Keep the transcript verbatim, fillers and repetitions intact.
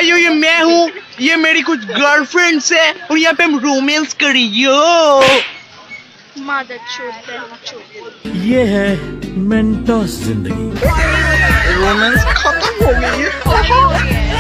भाइयों ये मैं हूँ, ये मेरी कुछ गर्लफ्रेंड्स है और यहाँ पे हम रोमांस करियो। ये है मेंटोस जिंदगी। रोमांस खत्म हो गई है।